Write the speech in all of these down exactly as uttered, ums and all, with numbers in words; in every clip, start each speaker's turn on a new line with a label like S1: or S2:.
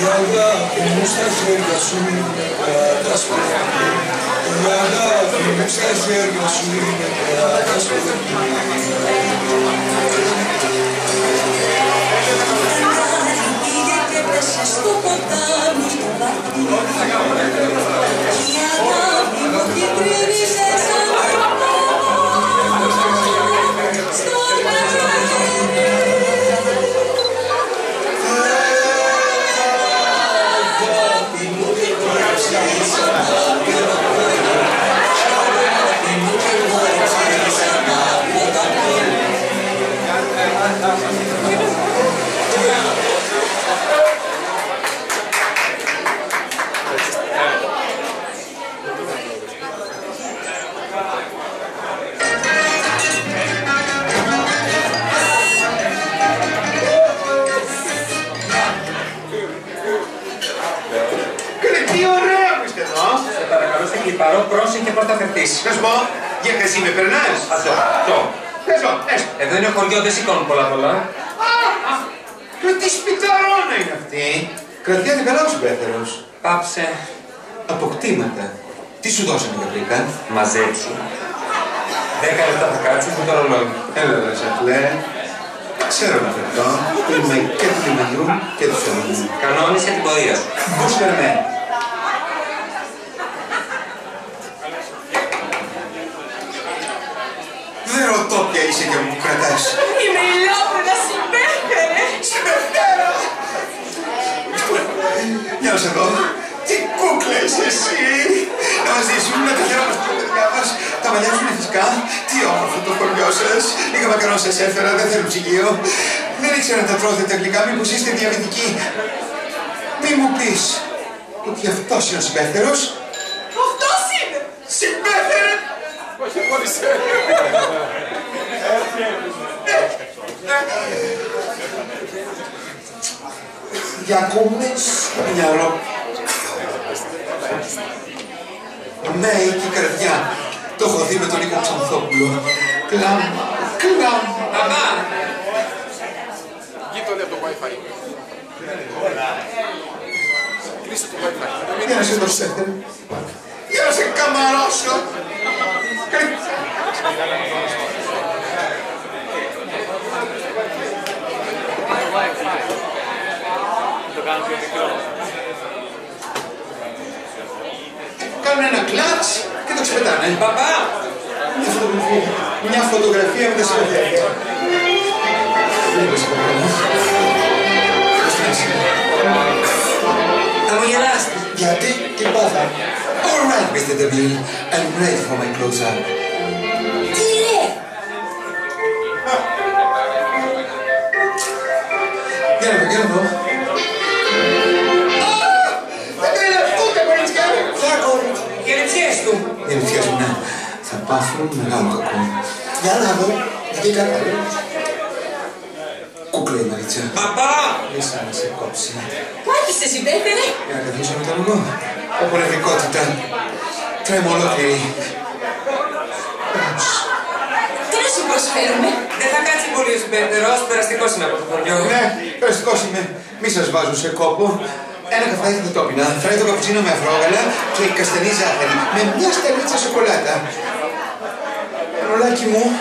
S1: αγάπη μου στα χέρια σου είναι κατασπροφή. Η αγάπη μου στα χέρια σου είναι κατασπροφή.
S2: Πήγε και πέσε στο ποτάμι στο βαθύ. Η αγάπη μου κυκλίνησε σαν στο καλοκαίρι. Αγάπη μου κυκλίνησε σαν
S3: Παρό, πρόσεχε πώς θα φερθείς.
S4: Να σου πω, για χρυσή με περνάς.
S3: Αυτό, αυτό.
S4: Έστω, έστω.
S3: Εδώ είναι χωριό, δεν σηκώνουν πολλά πολλά.
S4: Ρε τι σπιταρώνα είναι αυτή. Κρατιάται καλά ο συμπέθερος.
S3: Πάψε.
S4: Αποκτήματα. Τι σου δώσανε για πρίκα.
S3: Μαζέψου. Δέκα λεπτά θα κάτσεις με το ρολόι.
S4: Έλα ρε σαφλέ. Ξέρω να φερθώ. Είμαι και του λιμανιού και του σελονιού.
S3: Κανόνισε την πορεία σου.
S4: Μπούστερ με. Δεν ρωτώ ποια είσαι και μου κρατάς.
S2: Είμαι η Λόπρυνα Συμπέφερε.
S4: Συμπεφτέρα! Για να σε δω. Τι κούκλα είσαι εσύ. Να μας ζήσουμε, να τα χαίρομαι στα παιδιά μας. Τα μαλλιά σου είναι φυσικά. Τι όμορφο το χωριό σας. Λίγα μακαρόν σας έφερα, δεν θέλω ψυγείο. Δεν ήξερα να τα τρώτε τα γλυκά, μήπως είστε διαβητικοί. Μη μου πεις ότι αυτός είναι ο συμπέφερος.
S2: Αυτός είναι.
S4: Συμπέφερε!
S5: Όχι, μόλις.
S4: Διακόμες μυαλό. Μέη και καρδιά. Το έχω δει με τον Νίκο Ξανθόπουλο. Κλάμα, κλάμα.
S3: Παπά!
S5: Γείτονε από το Wi-Fi. Κλείστε το Wi-Fi.
S4: Για να σε δώσω. Για να σε καμαρώσω. Κάνουν ένα κλατς και το ξεπετάνε.
S3: Παπά!
S4: Μια φωτογραφία. Μια φωτογραφία με τα συμπεφέρια. Λίγο συμπεφέρια.
S3: Θα μου γελάστε.
S4: Γιατί και πάντα. All right, μίστερ Deville. I'm ready for my close-up.
S2: Τι είναι.
S4: Για να το κάνω εδώ. Δεν τρελαθούν τα κοριτσιά. Ποια κοριτσιά.
S3: Οι ερευνιές του.
S4: Οι ερευνιές μου, ναι. Θα πάθουν μεγάλο κακό. Για να δω. Γιατί καλά. Κούκλα η Μαρίτσα.
S3: Παπά!
S4: Ίσα να σε κόψει.
S2: Πού άρχισες Συμπέφερε.
S4: Για να καθίσω με τον εγώ. Οπορευτικότητα. Τρέμω ολόκληρη.
S2: Τι να σου προσφέρουμε.
S3: Δεν θα κάτσει πολύ ο συμπέφερος, περαστικός είναι από το χωριό.
S4: Ναι, περαστικός είμαι. Μη σας βάζω σε κόπο. Ένα καφεδάκι διτόπινα, φράει το καπουτσίνο με αυγόγαλα και καστανή ζάχαρη με μια στελίτσα σοκολάτα. Ρολάκι μου.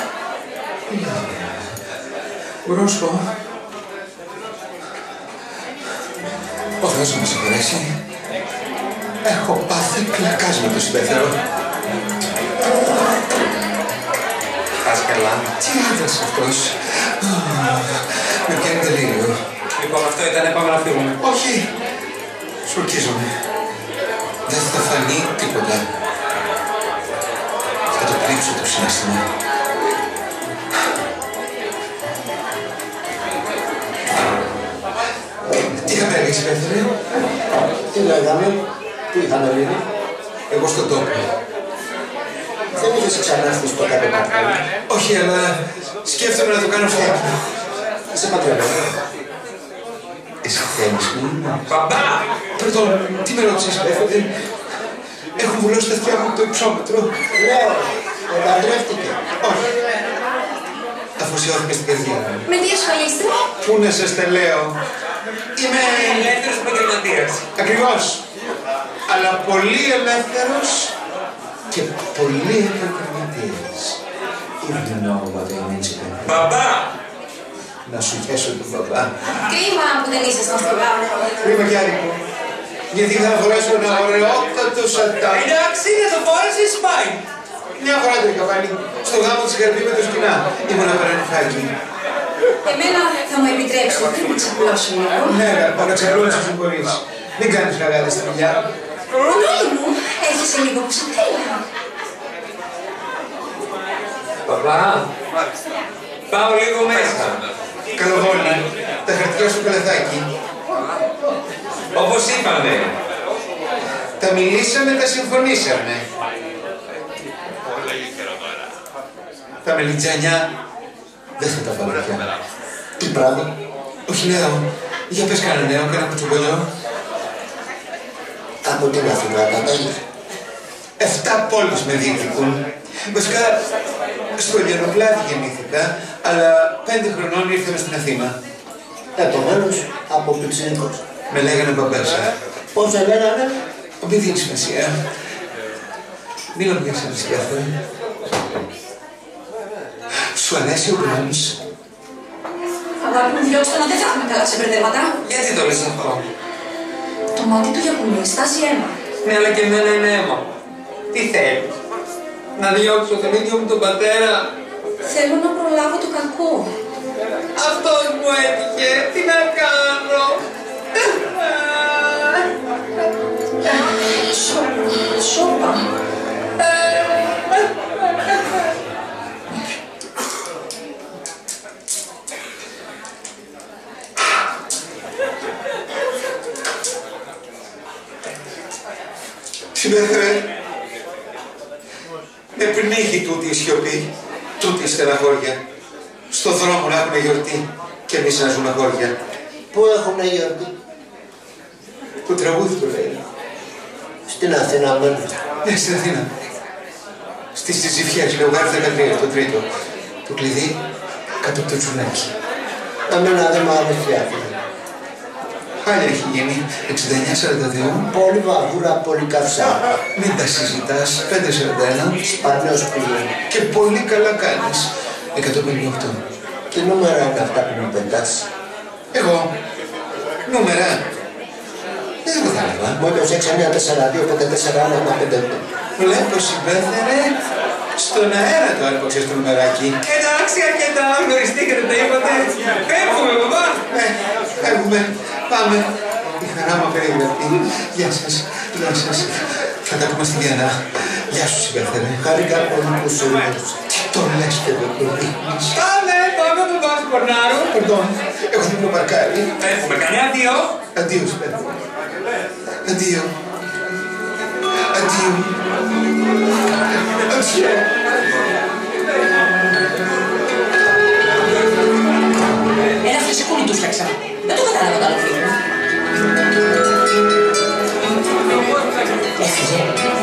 S4: Μπρόσκο. Ο Θεός να με συγχωρέσει. Έχω πάθει κλακάς με το συμπέφερο.
S3: Πας καλά.
S4: Τι άντρας αυτός. Με πιάνει τελείριο.
S3: Λοιπόν, αυτό ήταν, πάμε να φύγουμε.
S4: Όχι. Σουρκίζομαι. Δεν θα φανεί τίποτα. Θα το κρύψω το συναίσθημα. Τι είχαμε αργήσει, Πέθρε.
S6: Τι λέγαμε, πού είχαμε μείνει.
S4: Εγώ στον τόπο.
S6: Δεν είχες ξανά στις ποτέ από κάτω.
S4: Όχι, αλλά σκέφτομαι να το κάνω αυτό.
S6: Σε παντρεύω.
S4: Εσύ θέλεις μου.
S3: Παπά!
S4: Πρωτόν, τι με ρώτησες, Πέθρε. Έχουν βουλώσει τα αυτιά μου το υψόμετρο.
S6: Λέω, τον παντρεύτηκε.
S4: Όχι. Αφοσιώθηκε στην καρδιά μου.
S2: Με τι ασχολείστε.
S4: Πού να σας τα λέω. Είμαι
S3: Ελεύθερος επαγγελματίας. έτσι.
S4: Ακριβώς. Αλλά πολύ ελεύθερος και πολύ επαγγελματίας. Even know what I mean to do.
S3: Μπαμπά!
S4: Να σου χέσω τον μπαμπά.
S2: Κρίμα που δεν ήσασταν στο γάμο.
S4: Κρίμα κι άρικο. Γιατί θα φορέσω ένα ωραιότατο σατάν.
S3: Εντάξει, δεν το φόρεσες, πάει.
S4: Μια φορά το είχα πάλι στο γάμο της Γαρπή με το σκηνά. Ήμουν από ένα νυχάκι.
S2: Εμένα θα μου επιτρέψετε να ξαπλώσω λίγο.
S4: Ναι, Γαρπά, να ξαπλώνεις όσο μπορείς. Μην κάνεις ραγάδες στη δουλειά.
S2: Ρολόι μου, έρχεσαι λίγο που σε θέλω.
S3: Παπά, πάω λίγο μέσα.
S4: Καλοβόλη, τα χαρτιά στο καλαθάκι.
S3: Όπως είπαμε.
S4: Τα μιλήσαμε, τα συμφωνήσαμε. Τα μελιτζάνια δεν θα τα βάλω πια.
S6: Τι πράγμα?
S4: Όχι νέο. Για πες κανένα νέο, κανένα κουτσομπολιό.
S6: Από την Αθηνά κατάγει.
S4: Εφτά πόλεις με διεκδικούν. Βασικά, στο Λιανοκλάδι γεννήθηκα, αλλά πέντε χρονών ήρθαμε στην Αθήνα.
S6: Επομένως, από πιτσιρίκος.
S4: Με λέγανε μπαμπέσα.
S6: Πώς σε λέγανε?
S4: Μην δίνει σημασία. Μίλα μου για εσένα, σκέφτε. Σου αρέσει ο Γκράμς?
S2: Αγάπη μου, διώξτε να δεν θα έχουμε καλά ξεμπερδέματα.
S3: Γιατί το λες αυτό?
S2: Το μάτι του για πουλί στάζει αίμα.
S3: Ναι, αλλά και εμένα είναι αίμα. Τι θέλεις? Να διώξω τον ίδιο μου τον πατέρα?
S2: Θέλω να προλάβω το κακό.
S3: Αυτός μου έτυχε. Τι να κάνω?
S2: Σόπα, σόπα.
S4: Συμπέθερε, με πνίγει τούτη η σιωπή, τούτη η στεναχώρια. Στο δρόμο να έχουμε γιορτή και εμείς να ζούμε χώρια.
S6: Πού έχουνε γιορτή?
S4: Το τραγούδι το λέει.
S6: Στην Αθήνα μένω.
S4: Ναι, στην Αθήνα. Στις Συζυφιές, Λεωγάρης δεκατρία, το τρίτο. Το κλειδί κάτω από το τσουνάκι.
S6: Εμένα δεν μ' αρέσει η Αθήνα.
S4: Χάλια έχει γίνει, εξήντα εννιά σαράντα δύο.
S6: Πολύ βαβούρα, πολύ καυσά.
S4: Μην τα συζητάς, πέντε σαράντα ένα.
S6: Σπανιός πηγαίνει.
S4: Και πολύ καλά κάνεις, εκατόν πενήντα οκτώ.
S6: Τι νούμερα είναι αυτά που μου πετάς?
S4: Εγώ, νούμερα. Δεν το κατάλαβα.
S6: Μόλις έξι εννιά τέσσερα δύο πέντε τέσσερα ένα πέντε.
S4: Βλέπω συμπέθερε στον αέρα το άρπαξες το νουμεράκι.
S3: Εντάξει, αρκετά, γνωριστήκατε, τα είπατε. Φεύγουμε, μπαμπά.
S4: Ναι, φεύγουμε. Πάμε. Η χαρά μου περιγραφή. Γεια σας. Γεια σας. Θα τα πούμε στη Βιέννα. Γεια σου, συμπέθερε.
S6: Χαρικά πολύ που σου είδες.
S4: Τι το λες και δεν το δείχνεις.
S3: Πάμε, πάμε από τον Βάσο Κορνάρου.
S4: Πардών, έχω δίπλο παρκάρι.
S3: Φεύγουμε, κανένα αντίο.
S4: Αντίο, συμπέθερε. Αντίο. Αντίο. Αντίο.
S2: Ένα φυσικούνι του φτιάξα. Δεν το κατάλαβα το άλλο φίλο μου. Έφυγε.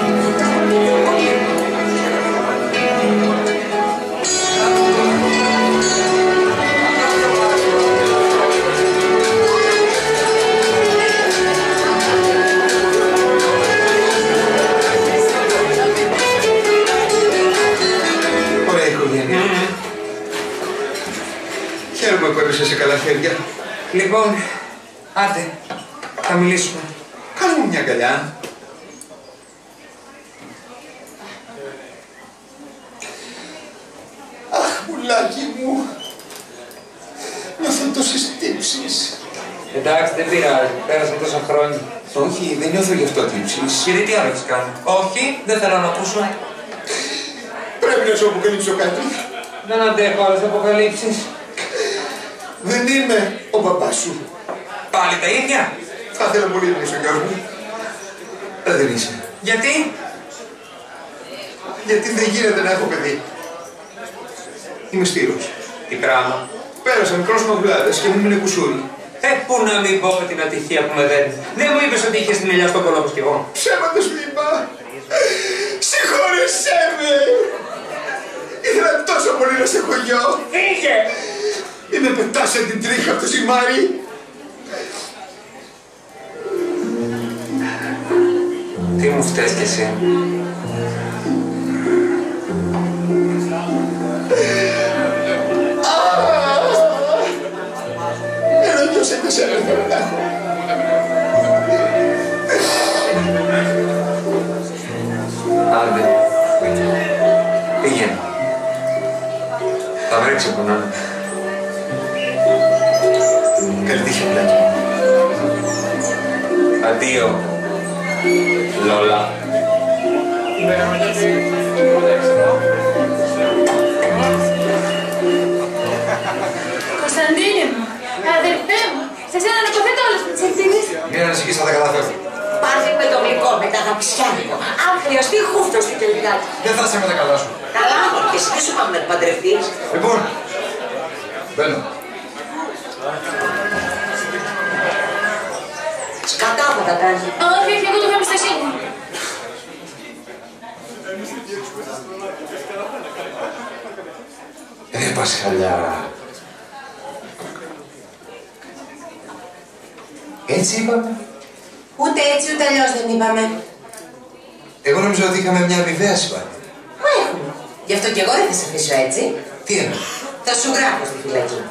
S4: Ωραία οικογένεια. Χαίρομαι που έπεσε σε καλά χέρια.
S3: Λοιπόν, άντε, θα μιλήσουμε.
S4: Κάνε μου μια αγκαλιά. Αχ, πουλάκι μου. Νιώθω τόσες τύψεις.
S3: Εντάξει, δεν πειράζει, πέρασαν τόσα χρόνια.
S4: Όχι, δεν νιώθω γι' αυτό τύψεις.
S3: Γιατί τι άλλο έχεις κάνει? Όχι, δεν θέλω να ακούσω.
S4: Πρέπει να σου αποκαλύψω κάτι.
S3: Δεν αντέχω άλλες αποκαλύψεις.
S4: Δεν είμαι ο μπαμπάς σου.
S3: Πάλι τα ίδια.
S4: Θα ήθελα πολύ να είσαι ο γιος μου. Αλλά δεν είσαι.
S3: Γιατί?
S4: Γιατί δεν γίνεται να έχω παιδί. Είμαι στήρος.
S3: Τι πράγμα?
S4: Πέρασα μικρός μαυλάδες και μου έμεινε κουσούρι.
S3: Ε, πού να μην πω με την ατυχία που με δένει. Δεν μου είπες ότι είχες την ελιά στον κόλλο όπως κι εγώ.
S4: Ψέματα σου είπα. Συγχώρεσέ με. Ήθελα τόσο πολύ να σε έχω γιο.
S3: Φύγε!
S4: Ή με πετάς σαν την τρίχα από το ζυμάρι.
S3: Τι μου φταίς κι εσύ?
S4: Ενώ ποιος έπαιζε ένα θέλω να έχω.
S3: Άντε. Πήγαινε. Θα βρει ξεπονάνε.
S4: Καλή τύχη, Μπλάκη.
S3: Αντίο, Λόλα.
S7: Κωνσταντίνε μου, αδερφέ μου, σε σένα να υποθέτω όλες τις ευθύνες.
S4: Μην ανησυχείς, θα τα καταφέρω.
S2: Πάλι με το γλυκό, με τα αγαπησιάνικο. Αν χρειαστεί χούφτος στην τελικά.
S4: Δεν θα είσαι με τα καλά σου.
S2: Καλά, και εσύ τι σου πάμε να παντρευτείς.
S4: Λοιπόν, μπαίνω.
S2: Σκατά θα τα κάνει.
S7: Όχι, όχι, εγώ το είχα πιστοσύνη μου.
S4: Δεν πας χαλιά. Έτσι είπαμε.
S8: Ούτε έτσι ούτε αλλιώς δεν είπαμε.
S4: Εγώ νόμιζα ότι είχαμε μια αμοιβαία συμπάθεια.
S8: Μα έχουμε. Γι' αυτό κι εγώ δεν θα σε αφήσω έτσι.
S4: Τι εννοώ?
S8: Θα σου γράφω στη φυλακή.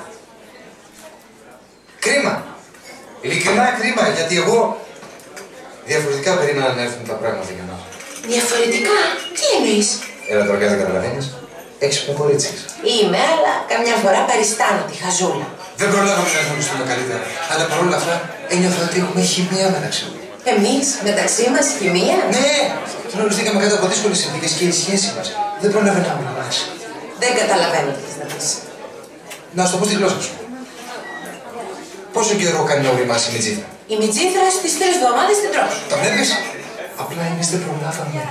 S4: Κρίμα. Ειλικρινά κρίμα, γιατί εγώ διαφορετικά περίμενα να έρθουν τα πράγματα για να...
S8: Διαφορετικά. Τι εννοείς?
S4: Έλα τώρα, δεν καταλαβαίνεις. Έξυπνο κορίτσι.
S8: Είμαι, αλλά καμιά φορά παριστάνω τη χαζούλα.
S4: Δεν προλάβαμε να γνωριστούμε καλύτερα. Αλλά παρόλα αυτά ένιωθα ότι έχουμε χημεία μεταξύ μας.
S8: Εμείς, μεταξύ μας, χημεία.
S4: Ναι! Γνωριστήκαμε κάτω από δύσκολες συνθήκες και η σχέση μας δεν πρόλαβε να αλλάξει.
S8: Δεν καταλαβαίνω τι θες να πεις.
S4: Να σου το πω στη γλώσσα σου. Πόσο καιρό κάνει να οριμάσει η Μιτζήθρα?
S8: Η Μιτζήθρα στις τρεις εβδομάδες την τρως.
S4: Τα βλέπεις? Απλά εμείς δεν προλάβαμε.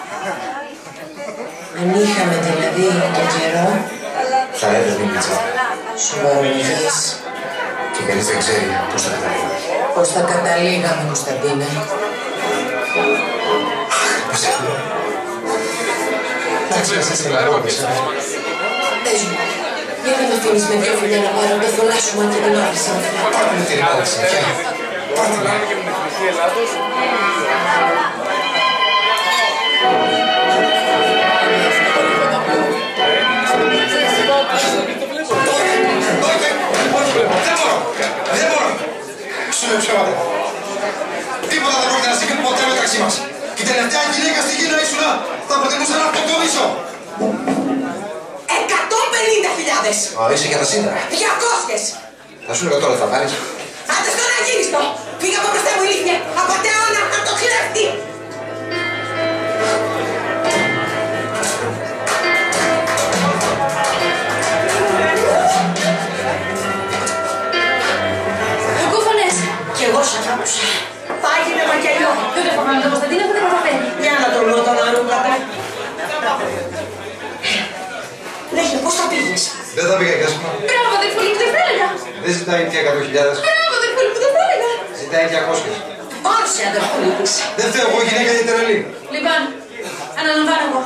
S8: Αν είχαμε δηλαδή τον καιρό,
S4: Θα έδαινε η Μιτζήθρα.
S8: σου παρολογείς.
S4: Και κανείς δεν ξέρει πώς θα καταλήγει.
S8: Πώς θα καταλήγαμε, Κωνσταντίνε.
S4: Εντάξει, να σας τελαρώνεις.
S8: Πες μου, γιατί με αφήνεις με δυο φιλιά να πάρω το θολάσσουμα και την άφησα.
S4: Πάρτε με την ρημάδα στην αρχαία. Πάρτε με. Δεν μπορώ! Σου λέω ψέματα. Τίποτα δεν πρόκειται να συμβεί ποτέ μεταξύ μας. Και η τελευταία γυναίκα στη γη να ήσουν, θα προτιμούσα να αυτοκόλλησω.
S8: Εκατόν πενήντα χιλιάδες!
S4: Α, είσαι για τα σίδερα.
S8: Διακόσιες!
S4: Θα σου λέγα τώρα θα πάρεις.
S8: Άντε στον αγύριστο! Φύγε από μπροστά μου, ηλίθιε! Απατεώνα, από το κλέφτη!
S7: Ακούφωνες.
S2: Κι εγώ σ' άκουσα. Θα έγινε μακελιό.
S7: Δεν το φοβάμαι τον Κωνσταντίνο που δεν καταφέρει.
S2: Για να τον δω τον αρούγατε. Λέγε, πώς τα πήγες?
S4: Δεν θα πήγα κι άσχημα.
S7: Μπράβο, αδερφούλη που δεν θα έλεγα.
S4: Δεν ζητάει πια εκατό χιλιάδες.
S7: Μπράβο, αδερφούλη που δεν θα έλεγα.
S4: Ζητάει διακόσιες.
S2: Πάρσε, αδερφούλη της.
S4: Δεν φταίω εγώ, η γυναίκα είναι τρελή.
S7: Λοιπόν, αναλαμβάνω εγώ.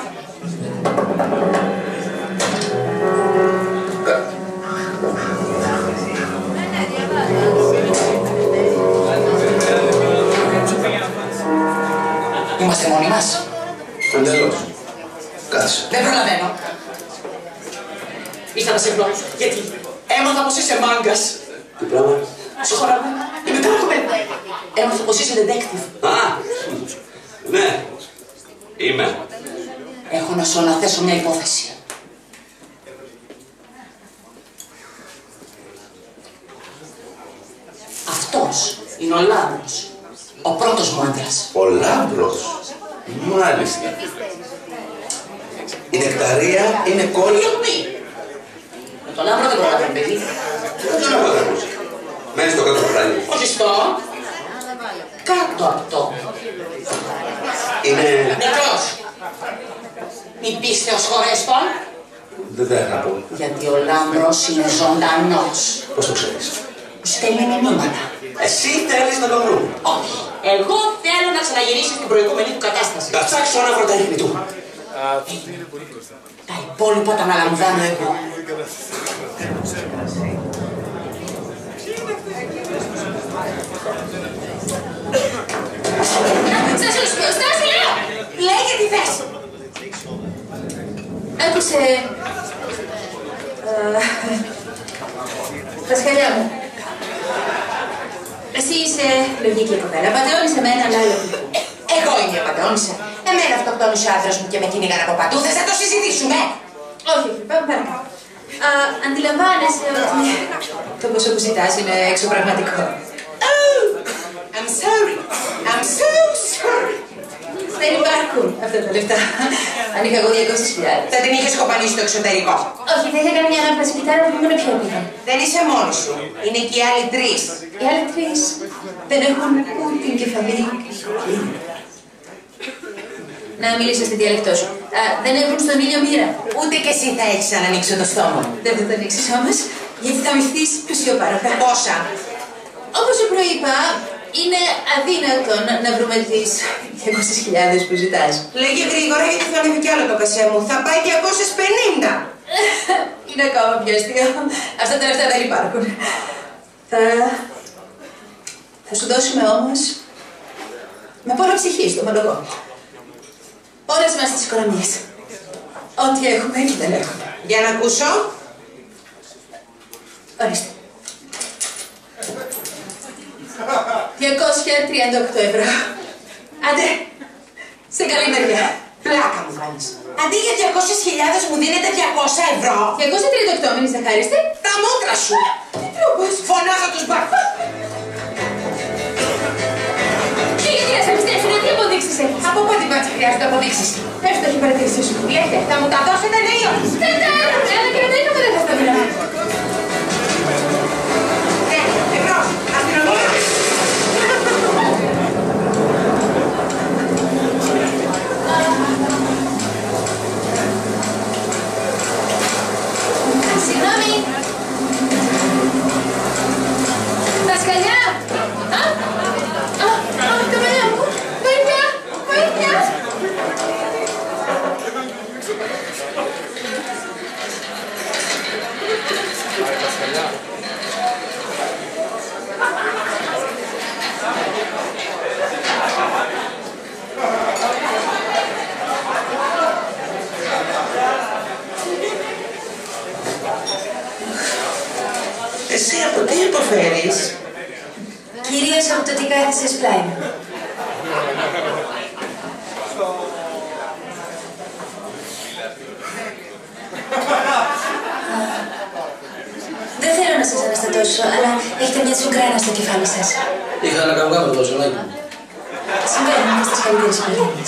S8: Είμαστε μόνοι μας.
S4: Εντελώς. Κάτσε.
S8: Δεν προλαβαίνω.
S2: Ήρθα να σε βρω. Γιατί έμαθα πως είσαι μάγκας.
S9: Τι πράγμα?
S2: Σου χωράμε. Είμαι τράκομαι. Έμαθα πως είσαι detective.
S9: Α, ναι, είμαι.
S2: Έχω να σου αναθέσω μια υπόθεση. Αυτός είναι ο Λάμπρος. Ο πρώτος μου άντρας.
S9: Ο Λάμπρος. Μάλιστα. Η Νεκταρία είναι κόρη.
S2: Γιουπί! Με τον Λάμπρο δεν προλαβαίνει, παιδί.
S9: Δεν τον έχω ακούσει. Μένει στο κάτω βράδυ.
S2: Όχι στο. Κάτω από το.
S9: Είναι...
S2: Νεκρός. Μην πίστεως χωρέστον.
S9: Δεν θα θα πω.
S2: Γιατί ο Λάμπρος είναι ζωντανός.
S9: Πώς το ξέρεις?
S2: Μου στέλνει μηνύματα.
S9: Εσύ θέλεις να το βρούμε.
S2: Όχι. Εγώ θέλω να ξαναγυρίσει στην προηγούμενη του κατάσταση.
S9: Θα ψάξω ένα πρωταρύχνη του.
S2: Τα υπόλοιπα τα αναλαμβάνω εγώ.
S7: Στάσου, Στάσου, είσαι... Πασχαλιά μου. Εσύ είσαι λογική κοπέλα. Πατεώνεις εμένα, αλλά λογική.
S2: Εγώ είμαι η πατεώνησα. Εμένα αυτοκτόνησε ο άντρας μου και με κυνήγαν από παντού. Θες να το συζητήσουμε?
S7: Όχι, όχι, πάμε παρακάτω. Αντιλαμβάνεσαι ότι το ποσό που ζητάς είναι εξωπραγματικό.
S2: Oh, I'm sorry. I'm so sorry.
S7: Δεν υπάρχουν αυτά τα λεφτά. Αν είχα εγώ διακόσιες χιλιάδες.
S2: Θα την είχες κοπανίσει στο εξωτερικό.
S7: Όχι, θα είχα κάνει μια ανάπλαση κιτάρα που ήμουν πιο επίγον.
S2: Δεν είσαι μόνος σου. Είναι και οι άλλοι τρεις.
S7: Οι άλλοι τρεις δεν έχουν ούτε την κεφαλή. Να μιλήσω στη διαλεκτό σου. Α, δεν έχουν στον ήλιο μοίρα.
S2: Ούτε κι εσύ θα έχεις αν ανοίξω το στόμα.
S7: Δεν θα το ανοίξεις όμως, γιατί θα μυθείς πλουσιοπάροχα.
S2: Πόσα?
S7: Όπως σου προείπα, είναι αδύνατο να, να βρούμε τις διακόσιες χιλιάδες που ζητάς.
S2: Λέγε γρήγορα γιατί θα ανέβει κι άλλο το κασέ μου. Θα πάει διακόσιες πενήντα.
S7: Είναι ακόμα πιο αστείο. Αυτά τα λεφτά δεν υπάρχουν. Θα... θα σου δώσουμε όμως με πόρα ψυχή στο ομολογώ. Όλες μας τις οικονομίες. Ό,τι έχουμε και δεν έχουμε.
S2: Για να ακούσω.
S7: Ορίστε. διακόσια τριάντα οκτώ ευρώ. Άντε, σε καλή μεριά.
S2: Πλάκα μου κάνεις. Αντί για διακόσιες χιλιάδες μου δίνετε διακόσια ευρώ.
S7: διακόσια τριάντα οκτώ, μην είσαι ευχάριστη.
S2: Τα μούτρα σου.
S7: Τι τρόπος.
S2: Φωνάζω τους μπάρκους.
S7: Και γιατί να σε πιστέψουν, τι αποδείξεις έχεις.
S2: Από πότε μπάτσι χρειάζονται αποδείξεις?
S7: Πες το έχει παρατηρήσει σου.
S2: Λέτε, θα μου τα δώσετε νέο.
S7: Δεν τα έρχονται, αλλά και να τα είχαμε δεν θα στα μιλάμε.
S2: Ναι, εμπρός, αστυνομία.
S7: Συγγνώμη. Τα σκαλιά. Α, α, α, τα μαλλιά μου. Βοήθεια, βοήθεια.
S2: Εσύ από τι υποφέρεις?
S7: Κυρίως από το τι κάθεσες πλάι μου. Δεν θέλω να σας αναστατώσω, αλλά έχετε μια τσουγκράνα στο κεφάλι σας.
S6: Είχα ένα καυγά με το ζωνάκι μου.
S7: Συμβαίνουν και στις καλύτερες οικογένειες.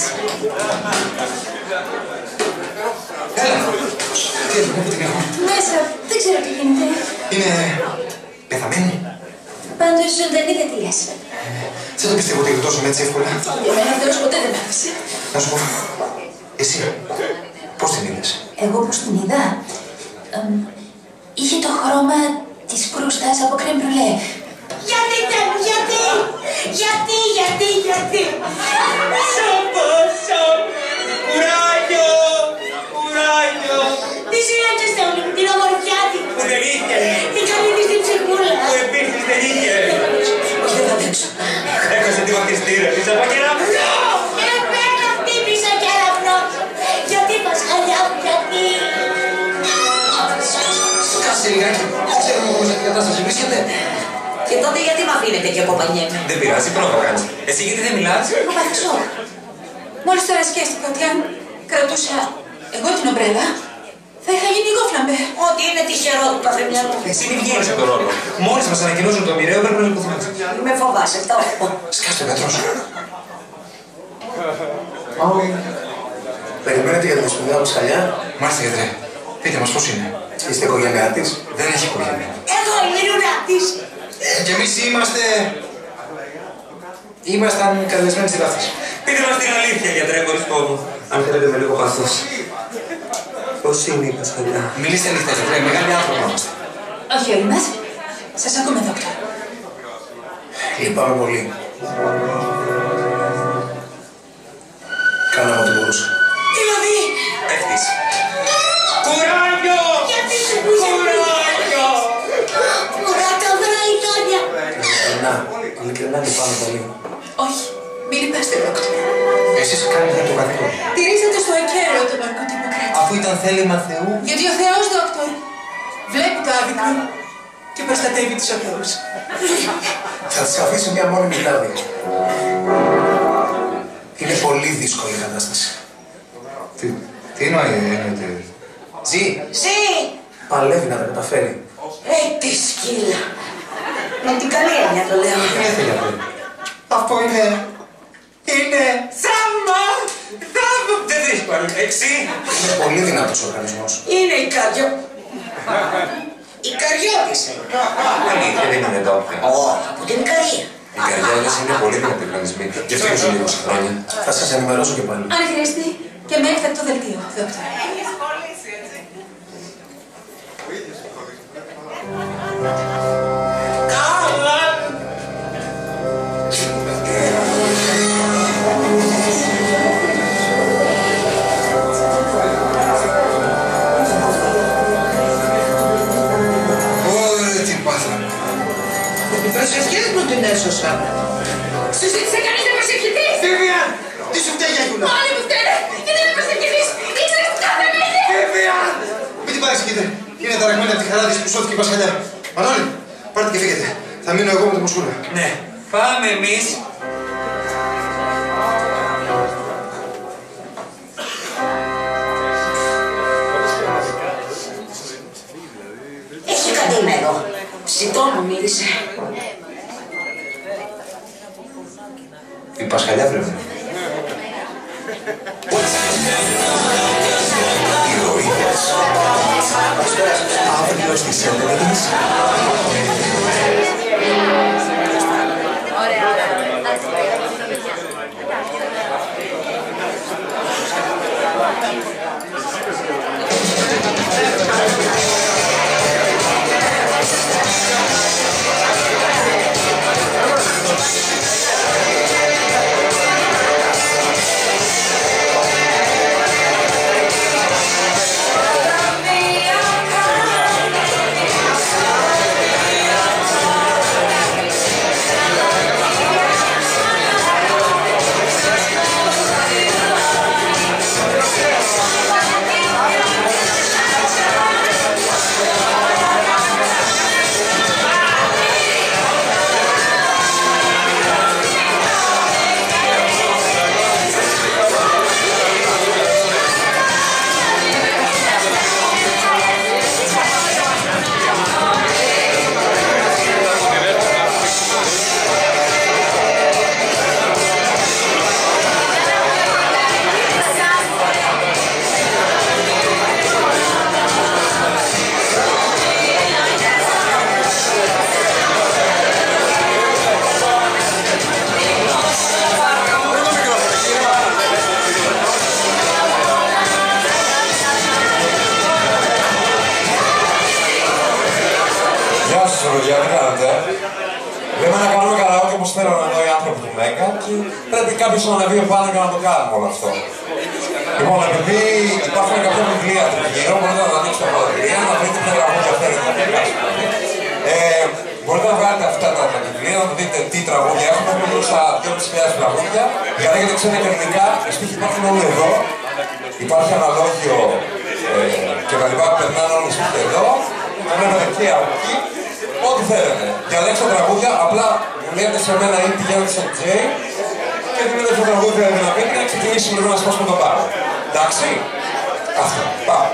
S4: Έλα. Τι είναι, πού την έχω?
S7: Μέσα, δεν ξέρω τι γίνεται.
S4: Είναι πεθαμένη.
S7: Πάντως ζωντανή δεν τη λες.
S4: Δεν το πιστεύω ότι γλιτώσαμε έτσι εύκολα.
S7: Εμένα Θεός ποτέ δεν μ' άφησε.
S4: Να σου πω, εσύ, πώς την είδες?
S7: Εγώ πώς την είδα. Εμ, είχε το χρώμα της κρούστας από κρέμ μπρουλέ.
S2: Γιατί, γιατί, γιατί, γιατί, γιατί. Σώπο, σώπο, κουράγιο, κουράγιο. Τι συνέβη στο όλο, την ομορφιά της. Που δεν είχε. Τι καλή της την ψυχούλα. Που επίσης δεν είχε.
S7: Όχι, δεν θα αντέξω.
S3: Έχασε τη βαπτιστήρα της από κεραυνό.
S2: Εμένα χτύπησα κεραυνό. Γιατί Πασχαλιά μου, γιατί.
S6: Σκάσε λιγάκι. Δεν ξέρουμε όμως σε τι κατάσταση βρίσκεται.
S2: Και τότε γιατί μ' αφήνετε και κοπανιέμαι.
S3: Δεν πειράζει, πρόβα κάνεις. Εσύ γιατί δεν μιλάς?
S7: Έχω πάθει σοκ. Μόλις τώρα σκέφτηκα ότι αν κρατούσα εγώ την ομπρέλα, θα είχα γίνει εγώ φλαμπέ.
S2: Ό,τι είναι τυχερό του καθεμιανού.
S3: Εσύ μην βγαίνεις από τον ρόλο. Μόλις μας ανακοινώσουν το μοιραίο πρέπει να λυποθούμε.
S2: Με φοβάσαι, το έχω.
S4: Σκάσε τον Πέτρο σου. Περιμένετε για την σπουδαία μου Πασχαλιά?
S3: Μάλιστα, γιατρέ. Πείτε μας πώς είναι.
S4: Είστε οικογένειά της?
S3: Δεν έχει οικογένεια.
S2: Εγώ είμαι η ρουλά της.
S3: Και εμείς είμαστε... Ήμασταν καλεσμένοι στη βάφτιση. Πείτε μας την αλήθεια, γιατρέ, χωρίς πόνο.
S9: Αν θέλετε με λίγο πάθος. Πώς είναι η Πασχαλιά?
S3: Μιλήστε αλήθεια, γιατρέ. Μεγάλοι άνθρωποι είμαστε.
S7: Όχι όλοι μας. Σας ακούμε, δόκτωρ.
S4: Λυπάμαι πολύ. Κάναμε ό,τι μπορούσα.
S2: Δηλαδή,
S3: Πέφτεις. Κουράγιο!
S2: γιατί σε πούσε
S3: Κουράγιο!
S2: Κουρά τα βραϊκάνια.
S4: Ειλικρινά, ειλικρινά λυπάμαι πολύ.
S7: Όχι, μην λυπάστε, δόκτωρ.
S4: Εσείς κάνετε το καθήκον.
S7: Τηρήσατε στο ακέραιο τον ναρκωτικό κράτη.
S6: Αφού ήταν θέλημα Θεού.
S7: Γιατί ο Θεός, δόκτωρ, βλέπει το άδικο και προστατεύει τους αθώους.
S6: Θα της αφήσω μια μόνιμη βλάβη. Είναι πολύ δύσκολη η κατάσταση.
S10: Τι, τι εννοείται.
S6: Ζει.
S2: Ζει.
S6: Παλεύει να τα καταφέρει.
S2: Ε, τι σκύλα. Με την καλή έννοια το λέω.
S6: Αυτό είναι...
S3: Είναι θαύμα! Θαύμα! Δεν βρίσκω άλλο λέξη.
S6: Είναι πολύ δυνατός ο οργανισμός.
S2: Είναι η καρδιο... Η καριώτησα.
S10: Αλήθεια, δεν είναι ντόπια.
S2: Ω, από την Ικαρία.
S10: Οι καρδιάδες είναι πολύ δυνατοί οργανισμοί. Γι' αυτό ζουν είκοσι χρόνια.
S6: Θα σας ενημερώσω και πάλι.
S7: Αν χρειαστεί και με έκτακτο δελτίο, δόκτωρ.
S6: Προσευχές μου την έσωσα.
S2: Σου ζήτησε κανείς να προσευχηθείς.
S6: Βίβιαν! Τι σου φταίει για γιούλα.
S2: Όλοι μου φταίνε. Γιατί δεν προσευχηθείς. Ήξερες τι κάθαμε ήδη.
S6: Βίβιαν! Μην την πάρεις, κοίτα. Είναι ταραγμένη από τη χαρά της που σώθηκε η Πασχαλιά. Μανώλη, πάρτε και φύγετε. Θα μείνω εγώ με το μουσκούλα.
S3: Ναι, πάμε εμείς.
S2: Έχει κατήμερο. Ψητό μου μύρισε.
S10: Η Πασχαλιά πρέπει.
S6: Ηρωίδες. Αύριο στις έντεκα.
S10: Πρέπει κάποιος να ανεβεί επάνω για να το κάνουμε όλο αυτό. Λοιπόν, επειδή υπάρχουν κάποια βιβλία του γύρω, μπορείτε να τα ανοίξετε από τα βιβλία, να βρείτε ποια τραγούδια θέλετε να διαβάσετε. Ε, μπορείτε να βγάλετε αυτά τα, τα βιβλία, να δείτε τι τραγούδια έχουμε. Έχουμε μπροστά δύο χιλιάδες τραγούδια. Για να έχετε ξένα και ελληνικά, οι στίχοι υπάρχουν όλοι εδώ. Υπάρχει αναλόγιο ε, και τα λοιπά που περνάνε όλοι οι στίχοι εδώ. Βλέπετε και από εκεί. Ό,τι θέλετε. Διαλέξτε τραγούδια, απλά μου λέτε σε μένα ή πηγαίνετε σε τζέι και δίνετε το τραγούδι να πείτε και να ξεκινήσουμε λίγο να σπάσουμε το πάρω. Εντάξει? Αυτό. Πάμε.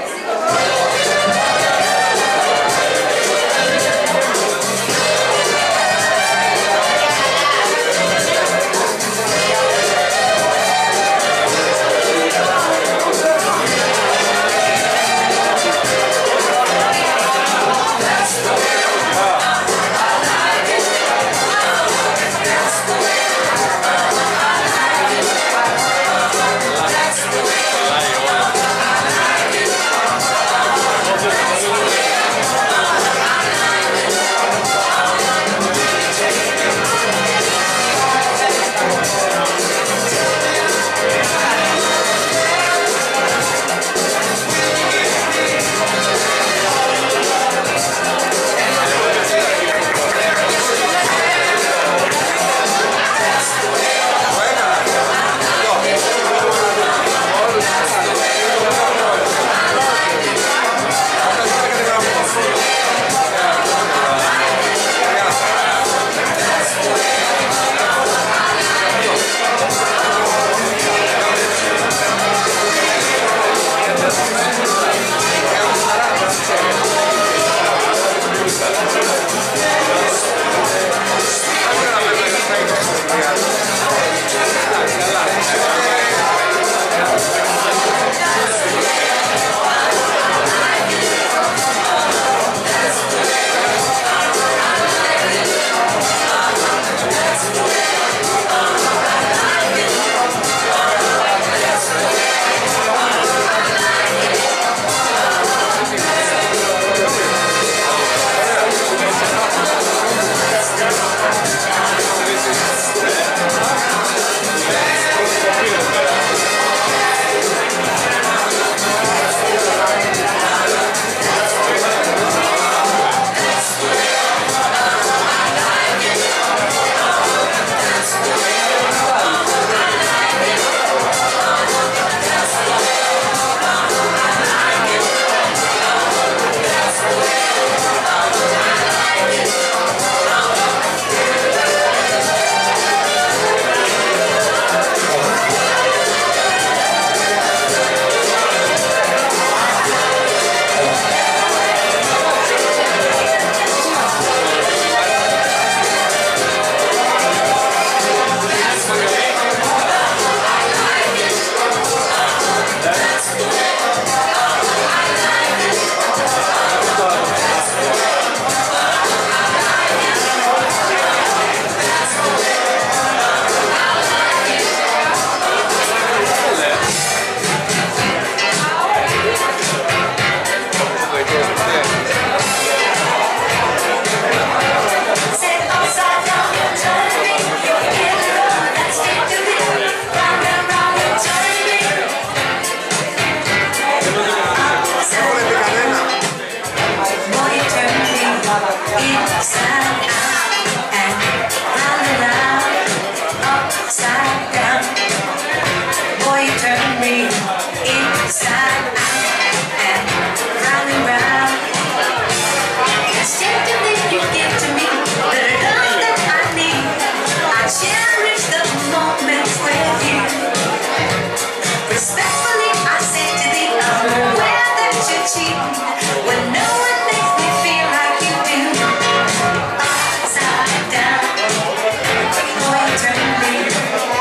S2: upside down. Boy, you turn me inside out and round and round. Instinctively you give to me the love that I need. I cherish the moments with you. Respectfully I say to thee, I'm aware that you're cheating when no one makes me feel like you do. Upside down, boy, you turn me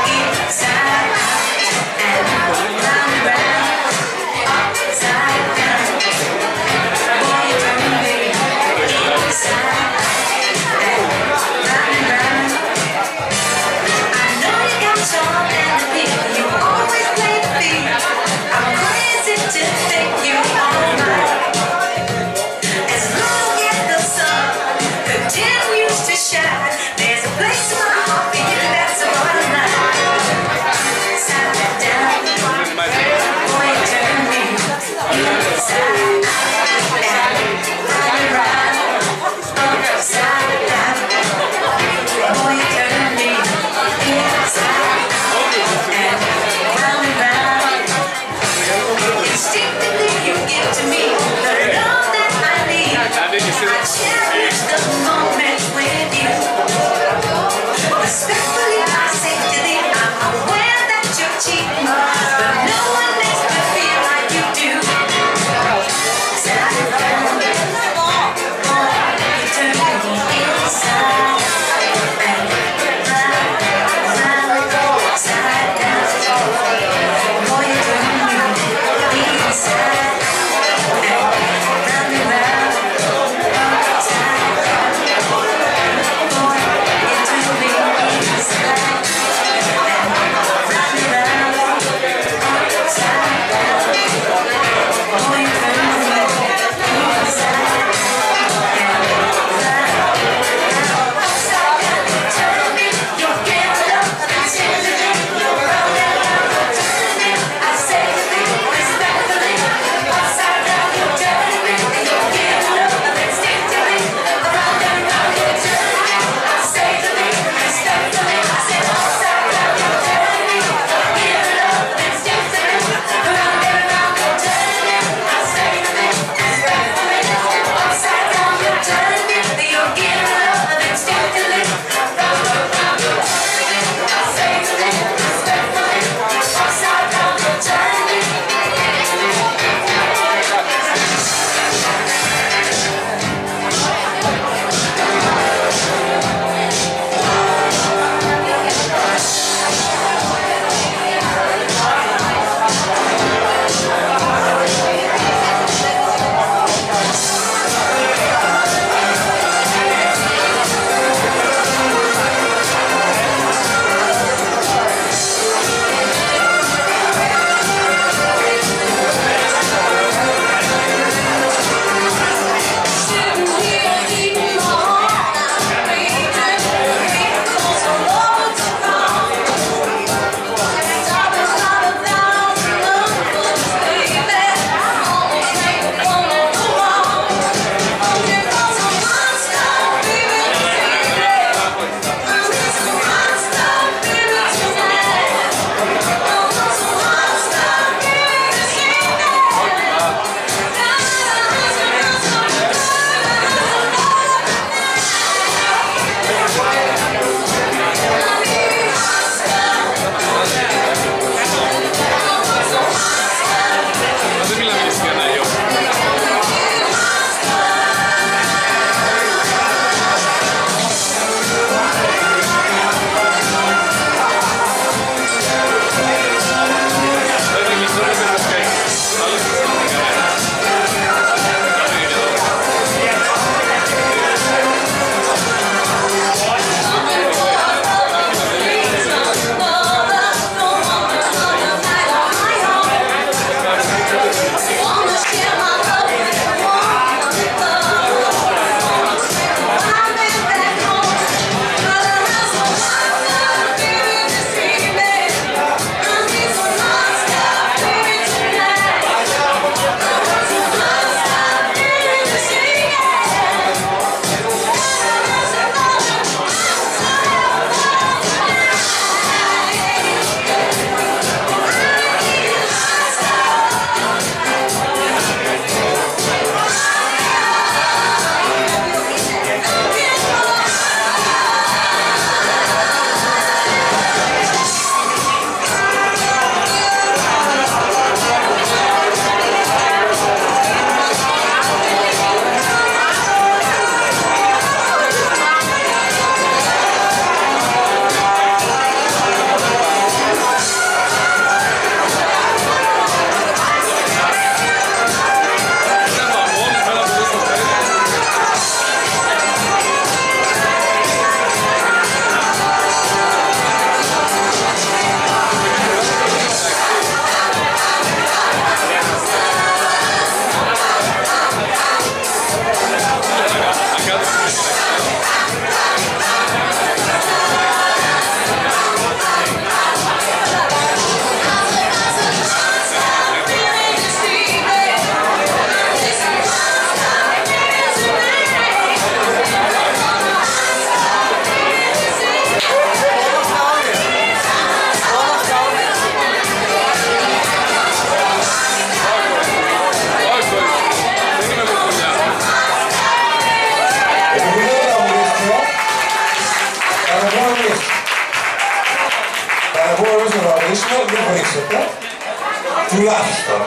S10: μπορούμε εμείς να βαδίσουμε, μην βρίσκετε. Τουλάχιστον.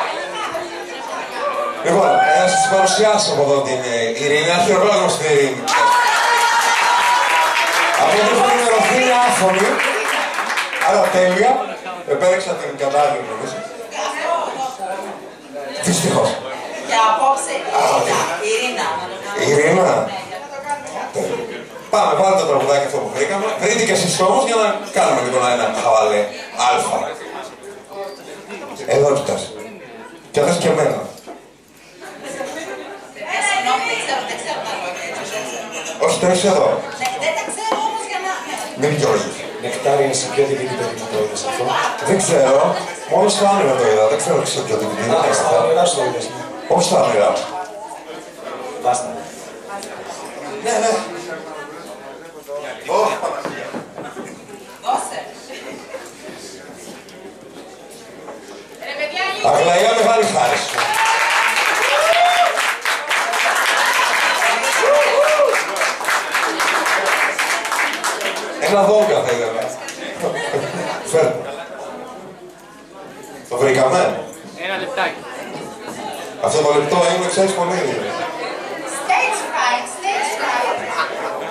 S10: Λοιπόν, να σας παρουσιάσω από εδώ την Ειρήνη, αρχαιολόγο στην Ειρήνη. Από εδώ που ενημερωθεί είναι άφωνη, άρα τέλεια, επέλεξα την κατάλληλη νομίζω. Δυστυχώς.
S7: Και απόψε, Ειρήνα.
S10: Ειρήνα. Πάμε, βάλτε το τραγουδάκι αυτό που βρήκαμε. Βρείτε και εσείς όμως για να κάνουμε λίγο ένα χαβαλέ αλφα. Εδώ κοιτάς. Και αυτές και εμένα. Όχι, το έχεις εδώ.
S7: Δεν τα ξέρω όμως για να...
S10: Μην διώζεις.
S6: Νεκτάρι είναι σε ποιο ντι βι ντι παιδί το είδες αυτό?
S10: Δεν ξέρω. Μόλις στο όνειρο το είδα. Δεν ξέρω τι σε ποιο ντι βι ντι.
S6: Α, στα όνειρά σου το είδες.
S10: Όχι στα όνειρα.
S6: Βάστα.
S4: Ναι, ναι.
S7: Δώσε. Ρε παιδιά,
S10: Αγλαία, μεγάλη χάρη σου. Ένα δόγκα θα είδαμε. Φέρτε. Το βρήκαμε.
S5: Ένα λεπτάκι.
S10: Αυτό το λεπτό είναι, ξέρεις πολύ.
S7: stage fright, stage fright.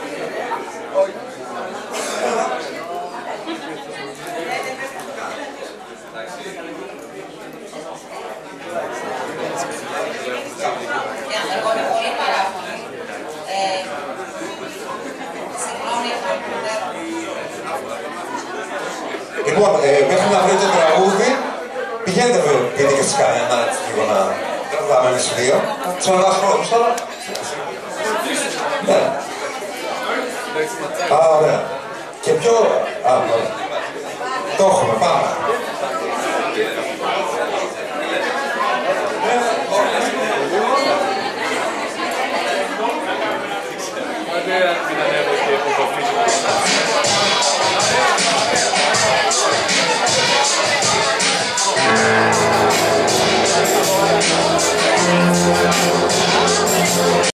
S7: Εγώ είμαι πολύ παράφωνη. Συγγνώμη,
S10: Λοιπόν, ε, μέχρι να βρείτε το τραγούδι, πηγαίνετε πείτε και στις κανένα, λίγο να τραγουδάμε εμείς δύο. Ξαναδάς χρόνους τώρα. Ναι. Α, ωραία. Και πιο... Α, ωραία. Το έχουμε, πάμε.
S5: Μην ανέβω και που